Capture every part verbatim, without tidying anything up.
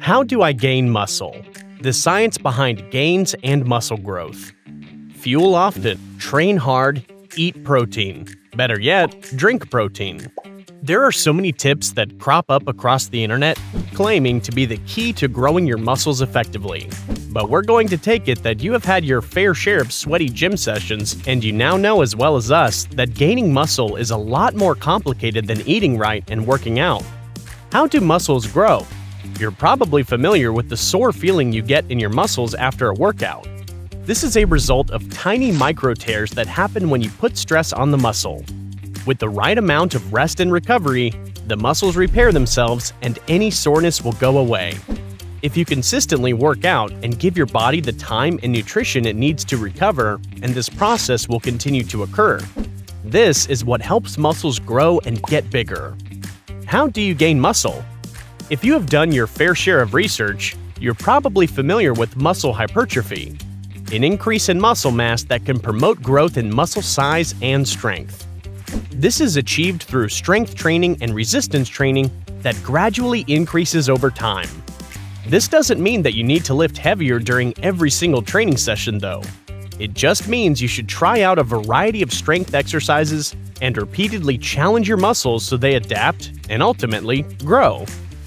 How do I gain muscle? The science behind gains and muscle growth. Fuel often, train hard, eat protein. Better yet, drink protein. There are so many tips that crop up across the internet claiming to be the key to growing your muscles effectively. But we're going to take it that you have had your fair share of sweaty gym sessions, and you now know as well as us that gaining muscle is a lot more complicated than eating right and working out. How do muscles grow? You're probably familiar with the sore feeling you get in your muscles after a workout. This is a result of tiny micro tears that happen when you put stress on the muscle. With the right amount of rest and recovery, the muscles repair themselves and any soreness will go away. If you consistently work out and give your body the time and nutrition it needs to recover, and this process will continue to occur. This is what helps muscles grow and get bigger. How do you gain muscle? If you have done your fair share of research, you're probably familiar with muscle hypertrophy, an increase in muscle mass that can promote growth in muscle size and strength. This is achieved through strength training and resistance training that gradually increases over time. This doesn't mean that you need to lift heavier during every single training session, though. It just means you should try out a variety of strength exercises and repeatedly challenge your muscles so they adapt and ultimately grow.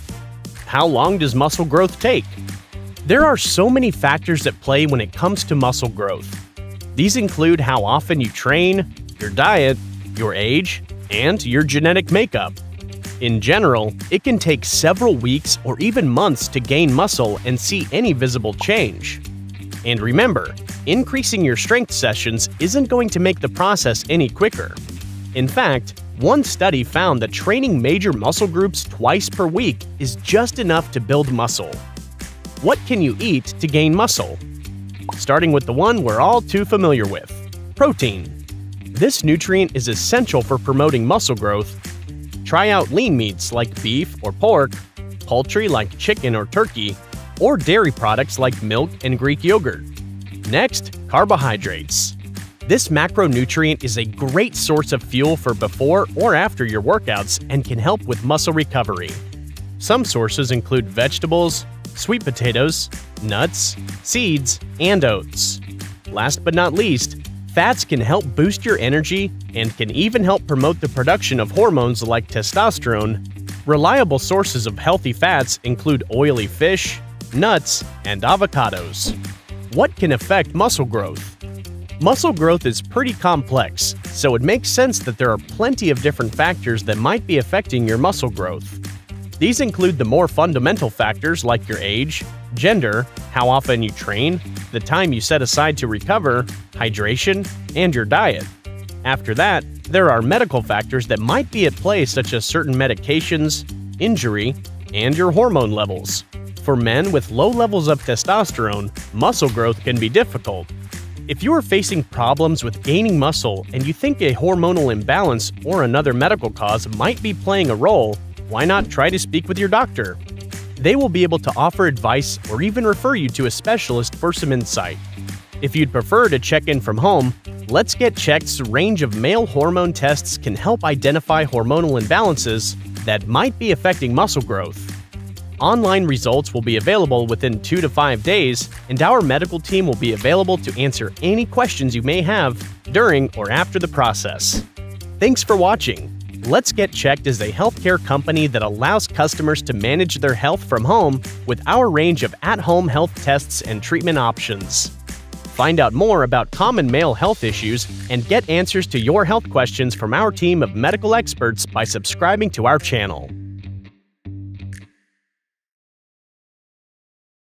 How long does muscle growth take? There are so many factors at play when it comes to muscle growth. These include how often you train, your diet, your age, and your genetic makeup. In general, it can take several weeks or even months to gain muscle and see any visible change. And remember, increasing your strength sessions isn't going to make the process any quicker. In fact, one study found that training major muscle groups twice per week is just enough to build muscle. What can you eat to gain muscle? Starting with the one we're all too familiar with, protein. This nutrient is essential for promoting muscle growth. Try out lean meats like beef or pork, poultry like chicken or turkey, or dairy products like milk and Greek yogurt. Next, carbohydrates. This macronutrient is a great source of fuel for before or after your workouts and can help with muscle recovery. Some sources include vegetables, sweet potatoes, nuts, seeds, and oats. Last but not least, fats can help boost your energy and can even help promote the production of hormones like testosterone. Reliable sources of healthy fats include oily fish, nuts, and avocados. What can affect muscle growth? Muscle growth is pretty complex, so it makes sense that there are plenty of different factors that might be affecting your muscle growth. These include the more fundamental factors like your age, gender, how often you train, the time you set aside to recover, hydration, and your diet. After that, there are medical factors that might be at play such as certain medications, injury, and your hormone levels. For men with low levels of testosterone, muscle growth can be difficult. If you are facing problems with gaining muscle and you think a hormonal imbalance or another medical cause might be playing a role, why not try to speak with your doctor? They will be able to offer advice or even refer you to a specialist for some insight. If you'd prefer to check in from home, LetsGetChecked's range of male hormone tests can help identify hormonal imbalances that might be affecting muscle growth. Online results will be available within two to five days, and our medical team will be available to answer any questions you may have during or after the process. Thanks for watching. LetsGetChecked is a healthcare company that allows customers to manage their health from home with our range of at-home health tests and treatment options. Find out more about common male health issues and get answers to your health questions from our team of medical experts by subscribing to our channel.